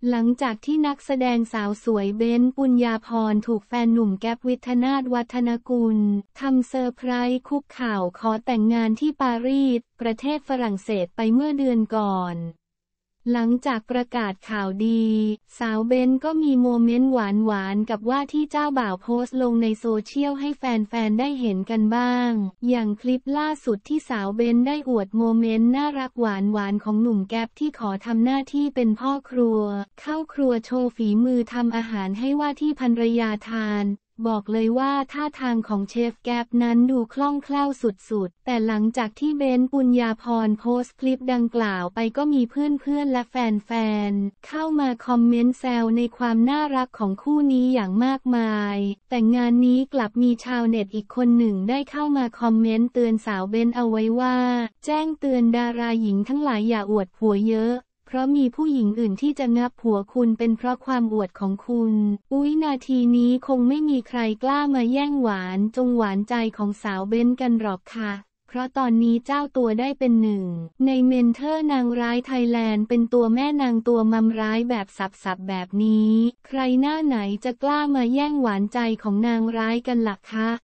หลังจากที่นักแสดงสาวสวยเบ้น ปุญญาภรณ์ถูกแฟนหนุ่มแก๊ป วิทนาถ วัฒนกุลทำเซอร์ไพรส์คุกเข่าขอแต่งงานที่ปารีสประเทศฝรั่งเศสไปเมื่อเดือนก่อนหลังจากประกาศข่าวดีสาวเบ้นก็มีโมเมนต์หวานๆกับว่าที่เจ้าบ่าวโพสต์ลงในโซเชียลให้แฟนๆได้เห็นกันบ้างอย่างคลิปล่าสุดที่สาวเบ้นได้อวดโมเมนต์น่ารักหวานๆของหนุ่มแก๊ปที่ขอทำหน้าที่เป็นพ่อครัวเข้าครัวโชว์ฝีมือทำอาหารให้ว่าที่ภรรยาทานบอกเลยว่าท่าทางของเชฟแก๊ปนั้นดูคล่องแคล่วสุดๆแต่หลังจากที่เบ้น ปุญญาภรณ์โพสต์คลิปดังกล่าวไปก็มีเพื่อนๆและแฟนๆเข้ามาคอมเมนต์แซวในความน่ารักของคู่นี้อย่างมากมายแต่งานนี้กลับมีชาวเน็ตอีกคนหนึ่งได้เข้ามาคอมเมนต์เตือนสาวเบ้นเอาไว้ว่าแจ้งเตือนดาราหญิงทั้งหลายอย่าอวดผัวเยอะเพราะมีผู้หญิงอื่นที่จะงับผัวคุณเป็นเพราะความอวดของคุณนาทีนี้คงไม่มีใครกล้ามาแย่งหวานใจของสาวเบ้นกันหรอกค่ะเพราะตอนนี้เจ้าตัวได้เป็นหนึ่งในเมนเทอร์นางร้ายไทยแลนด์เป็นตัวแม่นางตัวมัมร้ายแบบสับแบบนี้ใครหน้าไหนจะกล้ามาแย่งหวานใจของนางร้ายกันล่ะคะ